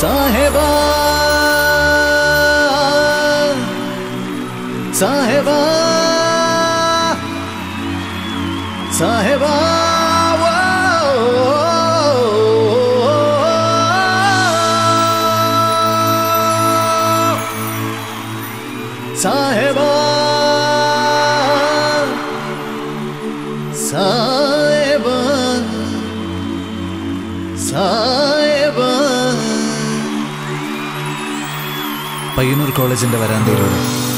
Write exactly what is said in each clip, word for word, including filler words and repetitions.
സാഹിബാ സാഹിബാ സാഹിബാ സാഹിബാ സാഹിബാ സാഹിബാ. പയ്യന്നൂർ കോളേജിന്റെ വരാന്തയിലൂടെ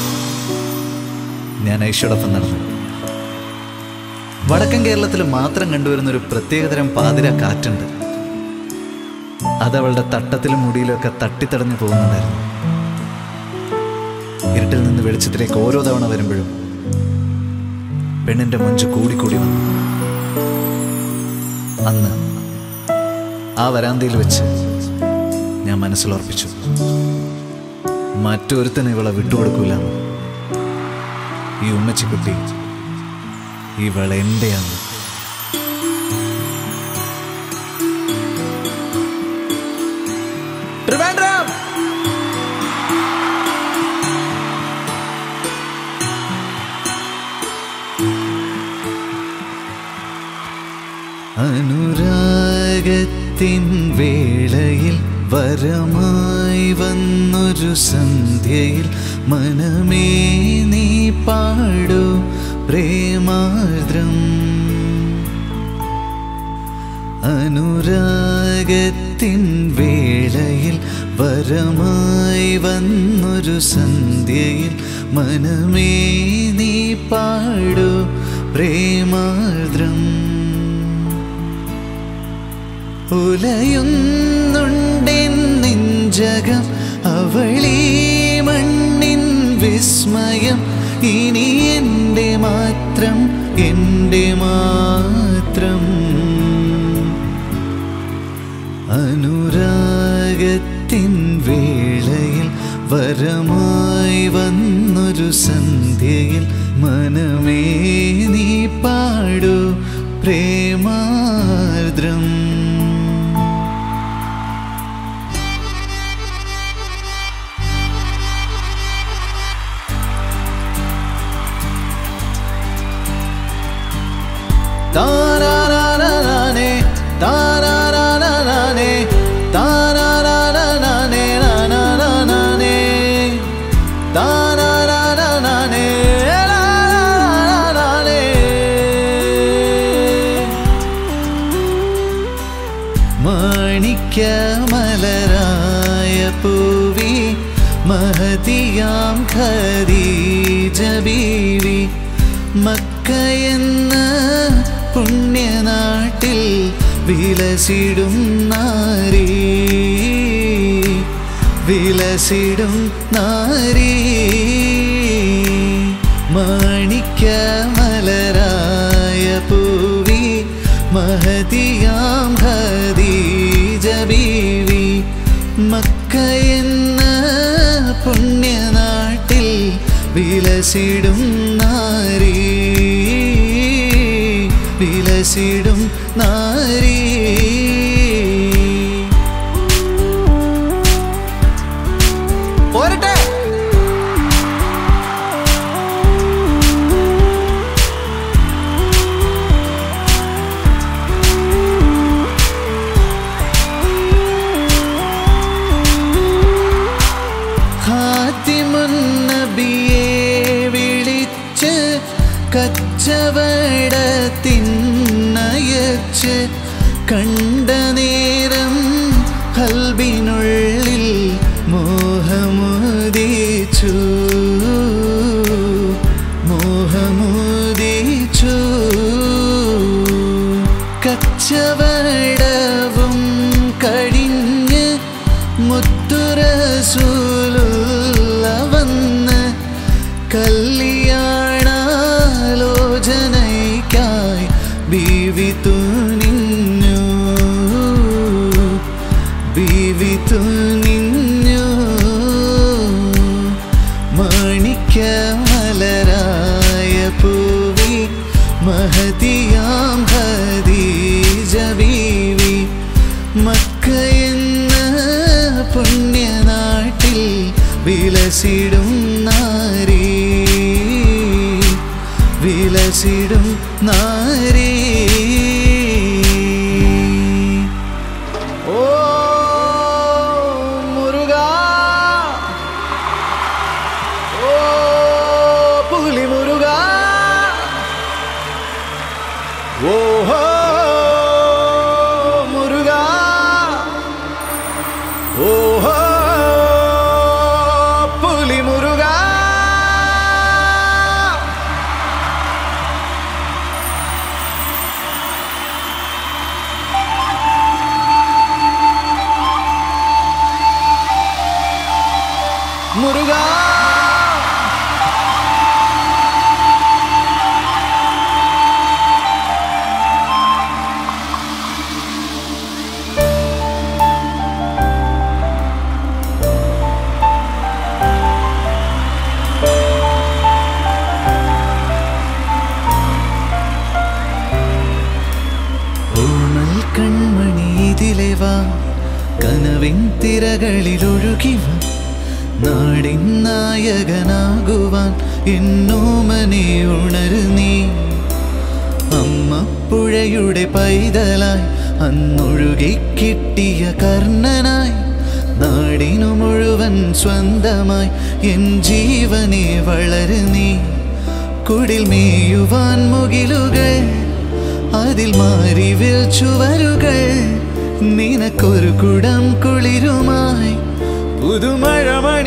ഞാൻ ഐഷയോടൊപ്പം നടന്നു. വടക്കൻ കേരളത്തിൽ മാത്രം കണ്ടുവരുന്നൊരു പ്രത്യേകതരം പാതിര കാറ്റുണ്ട്. അതവളുടെ തട്ടത്തിലും മുടിയിലും ഒക്കെ തട്ടിത്തടഞ്ഞു പോകുന്നുണ്ടായിരുന്നു. ഇരുട്ടിൽ നിന്ന് വെളിച്ചത്തിലേക്ക് ഓരോ തവണ വരുമ്പോഴും പെണ്ണിന്റെ മൊഞ്ച് കൂടിക്കൂടി വന്നു. അന്ന് ആ വരാന്തയിൽ വെച്ച് ഞാൻ മനസ്സിലുറപ്പിച്ചു, മറ്റൊരുത്തന് ഇവളെ വിട്ടുകൊടുക്കൂല. ഈ ഉമ്മച്ചിക്കുട്ടി ഇവളെന്റെയാണ്. അനുരാഗത്തിൻ വേളയിൽ വരമായി വന്നൊരു സന്ധ്യയിൽ മനമേ നീ പാടൂ പ്രേമാർദ്രം. അനുരാഗത്തിൻ വേളയിൽ വരമായി വന്നൊരു സന്ധ്യയിൽ മനമേ നീ പാടൂ പ്രേമാർദ്രം. ഉലയുന്നുണ്ടെൻ നെഞ്ചകം അവളീ മണ്ണിൻ വിസ്മയം. ഇനി എൻ്റെ മാത്രം എൻ്റെ മാത്രം. അനുരാഗത്തിൻ വേളയിൽ വരമായി വന്നൊരു സന്ധ്യയിൽ മനമേ നീ പാടൂ പ്രേമാർദ്രം. താരാരാരാനേ താരാരാരാനേ താരാരാരാനേ നാനാനാനേ താരാരാരാനേ നാനാനാനേ. മാണിക്യമലരായ പൂവി മഹതിയാം ഖദീജ ബീവി മക്കയെന്ന പുണ്യനാട്ടിൽ വിലസിടും നാരീ വിലസിടും നാരീ. മാണിക്യമലരായ പൂവി മഹതിയാം ഖദീജ ബീവി മക്കയെന്ന പുണ്യനാട്ടിൽ വിലസിടും നാരീ വിലസിടും നാരീ. പോരട്ടെ ഹാത്തിമുന്നബിയെ വിളിച്ച് കച്ചവടത്തിന്നയച്ച് കണ്ട നേരം കൽബിനുള്ളിൽ മോഹമുദിച്ചു മോഹമുദിച്ചു. കച്ചവടവും കഴിഞ്ഞ് മുത്തുറസൂലുള്ള വന്ന് കല്യാണാലോചനയ്ക്കായി ബീവി തുനിഞ്ഞു ബീവി തുനിഞ്ഞു. മാണിക്യമലരായ പൂവി മഹതിയാം ഖദീജ ബീവി മക്കയെന്ന പുണ്യനാട്ടിൽ വിലസിടും നാരീ വിലസിടും നാരീ ഓ മുരുകാ ഓ പുലി മുരുകാ ഓ മുരുകാ ഓ പുലി മുരുകാ മുരുകാ ഓമൽ കൺമണി ഇതിലെ വാ കനവിൻ തിരകളിലൊഴുകിവ നാടിൻ നായകനാകുവാൻ എന്നോമനെ ഉണരു നീ അമ്മപ്പുഴയുടെ പൈതലായി അന്നൊഴുകിക്കിട്ടിയ കർണനായി നാടിനു മുഴുവൻ സ്വന്തമായി എൻ ജീവനെ വളരു നീ കുടിൽ മേയുവാൻ മുകിലുകൾ അതിൽ മാറിവിൽ ചുവരുകൾ നിനക്കൊരു കുടം കുളിരുമായി പുതുമഴമണി